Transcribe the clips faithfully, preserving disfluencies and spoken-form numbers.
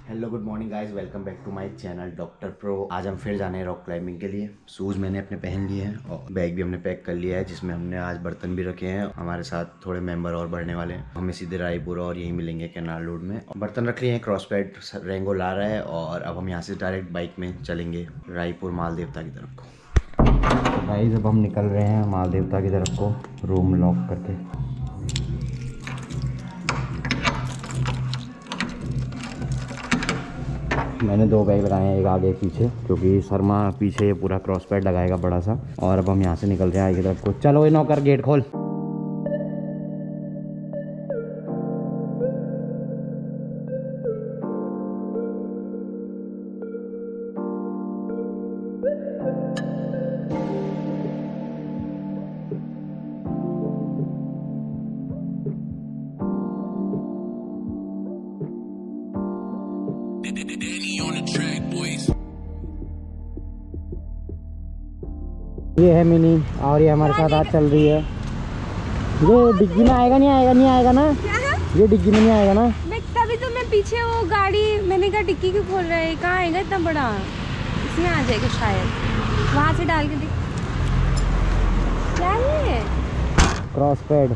Hello good morning guys, welcome back to my channel doctor pro. आज हम फिर जाने हैं रॉक क्लाइंबिंग के लिए। शूज़ मैंने अपने पहन लिए हैं और बैग भी हमने पैक कर लिया है, जिसमें हमने आज बर्तन भी रखे हैं। हमारे साथ थोड़े मेंबर और बढ़ने वाले हैं। हमें सीधे रायपुर और यहीं मिलेंगे कैनाल रोड में। बर्तन रख लिए हैं, क्रॉस पैड रेंगो ला रहा है और अब हम यहाँ से डायरेक्ट बाइक में चलेंगे रायपुर माल देवता की तरफ को। गाइस अब हम निकल रहे हैं माल देवता की तरफ को, रूम लॉक करके। मैंने दो बैग लगाए हैं, एक आगे एक पीछे, क्योंकि शर्मा पीछे ये पूरा क्रॉस पैड लगाएगा बड़ा सा। और अब हम यहाँ से निकल रहे हैं आगे की तरफ को। चलो ये नौकर गेट खोल। ये है मिनी और ये हमारे साथ आज चल रही है। ये डिग्गी में आएगा नहीं आएगा नहीं आएगा ना? ये डिग्गी में नहीं आएगा ना? मैं तभी तो मैं पीछे वो गाड़ी मैंने कहा डिग्गी क्यों खोल रहा है, कहाँ आएगा इतना बड़ा, इसमें आ जाएगा शायद, वहाँ से डाल के देख। क्या है? Cross pad.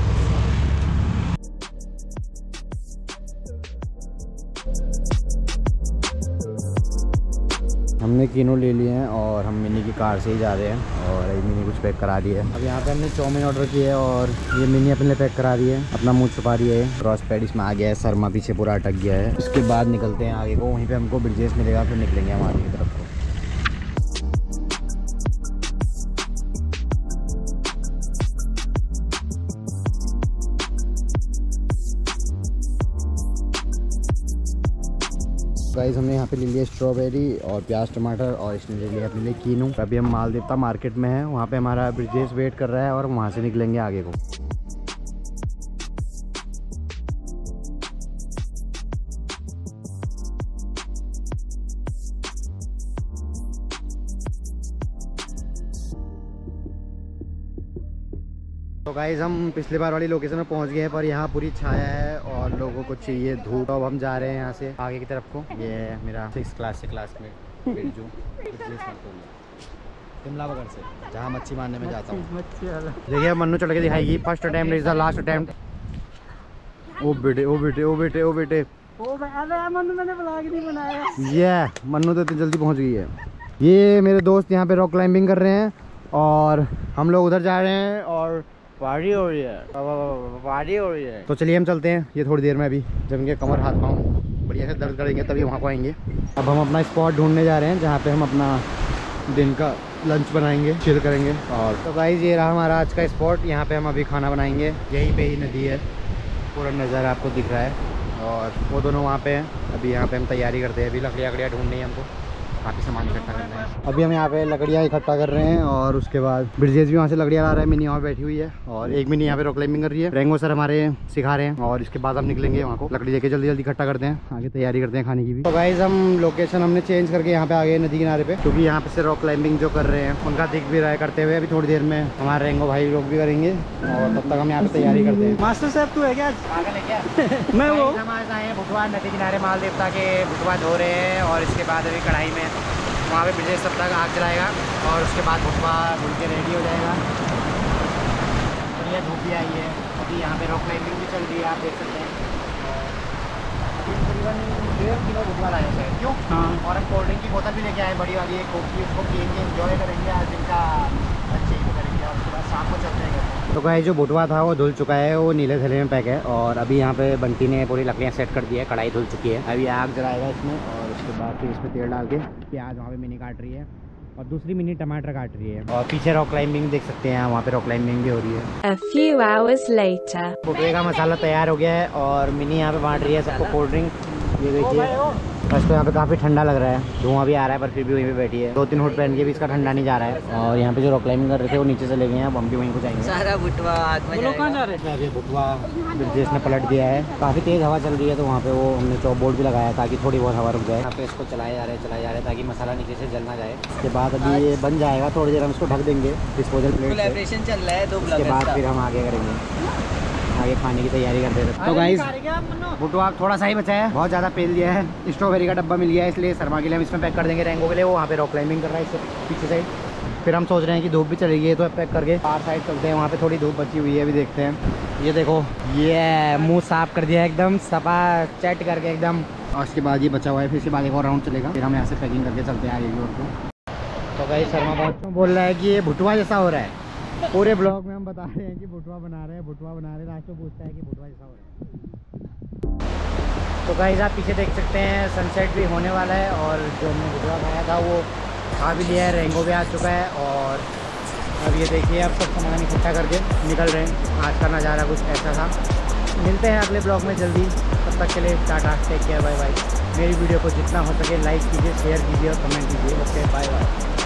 हमने किनो ले लिए हैं और हम मिनी की कार से ही जा रहे हैं और ये मिनी कुछ पैक करा दी है। अब यहाँ पे हमने चाउमीन ऑर्डर की है और ये मिनी अपने लिए पैक करा रही है, अपना मुंह छुपा रही है। क्रॉस पैड इसमें आ गया है, शर्मा पीछे पूरा अटक गया है। इसके बाद निकलते हैं आगे को, वहीं पे हमको ब्रिजेश मिलेगा, फिर निकलेंगे हम आगे की तरफ को। गाइस हमने यहाँ पे ले लिया स्ट्रॉबेरी और प्याज टमाटर और इसने ले लिया अपने लिए कीनू। अभी हम माल देवता मार्केट में हैं, वहाँ पे हमारा ब्रिजेश वेट कर रहा है और वहाँ से निकलेंगे आगे को। तो गाइस हम पिछले बार वाली लोकेशन में पहुंच गए हैं, पर यहाँ पूरी छाया है और लोगों को चाहिए धूप। अब हम जा रहे हैं यहाँ से आगे की तरफ को। ये है मेरा सिक्स क्लास से क्लासमेट बिरजू, शिमला बगल से, जहाँ मच्छी मारने में जाता हूँ। देखिए मन्नू चढ़ के दिखाएगी, first attempt is the last attempt. ओ बेटे ओ बेटे ओ बेटे ओ बेटे मन्नू, मैंने ब्लॉग नहीं बनाया। ये मन्नू तो इतनी जल्दी पहुँच गई है। ये मेरे दोस्त यहाँ पे रॉक क्लाइंबिंग कर रहे हैं और हम लोग उधर जा रहे हैं और पार्टी हो रही है, पार्टी हो रही है। तो चलिए हम चलते हैं, ये थोड़ी देर में अभी जब इनके कमर हाथ पाँव बढ़िया से दर्द करेंगे तभी वहाँ को आएंगे। अब हम अपना स्पॉट ढूंढने जा रहे हैं जहाँ पे हम अपना दिन का लंच बनाएंगे, चिल करेंगे। और तो गाइस ये रहा हमारा आज का स्पॉट, यहाँ पे हम अभी खाना बनाएंगे। यहीं पे ही नदी है, पूरा नज़ारा आपको दिख रहा है और वो दोनों वहाँ पे हैं। अभी यहाँ पे हम तैयारी करते हैं, अभी लकड़ियाँ लकड़ियाँ ढूंढनी है हमको, काफ़ी सामान इकट्ठा करना है। अभी हम यहाँ पे लकड़ियाँ इकट्ठा कर रहे हैं और उसके बाद ब्रिजेश भी वहाँ से लकड़ियाँ ला रहा है। मिनी वहाँ बैठी हुई है और एक मिनी यहाँ पे रॉक क्लाइंबिंग कर रही है। रेंगो सर हमारे सिखा रहे हैं और इसके बाद हम निकलेंगे वहाँ को। लकड़ी लेके जल्दी जल्दी इकट्ठा करते हैं, आगे तैयारी करते हैं खाने की भी। तो गाइस हम लोकेशन हमने चेंज करके यहाँ पे आ गए नदी किनारे पे, क्योंकि यहाँ पे से रॉक क्लाइंबिंग जो कर रहे हैं उनका दिख भी रहा है करते हुए। अभी थोड़ी देर में हमारे रेंगो भाई लोग भी करेंगे और तब तक हम यहाँ पे तैयारी करते हैं। मास्टर साहब तू है क्या? मैं वो हम आज आए हैं भुटवा नदी किनारे, माल देवता के भुटवा धो रहे हैं और इसके बाद अभी कढ़ाई में वहाँ पे ब्रिजेश तब तक आग जलाएगा और उसके बाद भुटवा भून के रेडी हो जाएगा। बढ़िया धूप भी आई है, अभी यहाँ पे रॉक क्लाइंबिंग भी चल रही है, आप देख सकते हैं। अभी तकरीबन डेढ़ किलो भुटवा लाए शायद, क्यों? हाँ। और हम कोल्ड ड्रिंक की बोतल भी लेके आए बड़ी वाली एक कोकी, उसको पियेंगे, एंजॉय करेंगे आज दिन का अच्छे ही करेंगे और उसके बाद शाम को चल जाएंगे। तो गाइस जो भुटवा था वो धुल चुका है, वो नीले थैले में पैक है और अभी यहाँ पे बंटी ने पूरी लकड़ियाँ सेट कर दी है, कढ़ाई धुल चुकी है। अभी आग जलाएगा इसमें और उसके बाद फिर इसमें तेल डाल के प्याज वहाँ पे मिनी काट रही है और दूसरी मिनी टमाटर काट रही है। और पीछे रॉक क्लाइंबिंग देख सकते हैं, वहाँ पे रॉक क्लाइंबिंग भी हो रही है। A few hours later. भुटवे का मसाला तैयार हो गया है और मिनी यहाँ पे बांट रही है सबको कोल्ड ड्रिंक। ये देखिए बस, तो यहाँ पे काफ़ी ठंडा लग रहा है, धुआं भी आ रहा है, पर फिर भी वहीं पे बैठी है। दो तीन हुड पहन के भी इसका ठंडा नहीं जा रहा है। और यहाँ पे जो रॉक क्लाइंबिंग कर रहे थे वो नीचे चले गए हैं, अब हम भी वहीं को जाएंगे। सारा भुटवा आग में जाएगा। कहाँ जा रहे हैं? अभी भुटवा ब्रिजेश ने पलट दिया है, काफ़ी तेज़ हवा चल रही है, तो वहाँ पे वो हमने चॉप बोर्ड भी लगाया ताकि थोड़ी बहुत हवा रुक जाए। यहाँ पे इसको चलाए जा रहे हैं चलाए जा रहे हैं ताकि मसाला नीचे से जल ना जाए। उसके बाद अभी ये बन जाएगा, थोड़ी देर हम इसको ढक देंगे डिस्पोजल प्लेट से। चल रहा है दो। उसके बाद फिर हम आगे करेंगे। आगे खाने की तैयारी करते थे। तो गाइस भुटवा आप थोड़ा सा ही बचा है, बहुत ज़्यादा पेल दिया है। स्ट्रॉबेरी का डब्बा मिल गया है, इसलिए शर्मा के लिए हम इसमें पैक कर देंगे। रेंगो के लिए वो वहाँ पे रॉक क्लाइंबिंग कर रहा है इससे पीछे साइड। फिर हम सोच रहे हैं कि धूप भी चलेगी है तो पैक करके बाहर साइड चलते हैं, वहाँ पे थोड़ी धूप बची हुई है, अभी देखते हैं। ये देखो ये मुंह साफ कर दिया एकदम सफा चेट करके एकदम। और उसके बाद ये बचा हुआ है, फिर इसके बाद एक और राउंड चलेगा, फिर हम यहाँ से पैकिंग करके चलते हैं आगे की ओर को। तो भाई शर्मा बहुत बोल रहा है कि ये भुटवा जैसा हो रहा है। पूरे ब्लॉग में हम बता रहे हैं कि भुटवा बना रहे हैं भुटवा बना रहे हैं लास्ट में पूछता है कि भुटवा जैसा हो रहा है। तो गाइस आप पीछे देख सकते हैं सनसेट भी होने वाला है और जो हमने भुटवा खाया था वो खा भी लिया है, रेंगो भी आ चुका है। और अब ये देखिए अब सब सामान इकट्ठा करके निकल रहे हैं। आज का नज़ारा कुछ ऐसा था। मिलते हैं अगले ब्लॉग में जल्दी, तब तक के लिए tata, take care, bye bye. मेरी वीडियो को जितना हो सके लाइक कीजिए, शेयर कीजिए और कमेंट कीजिए। Okay bye bye.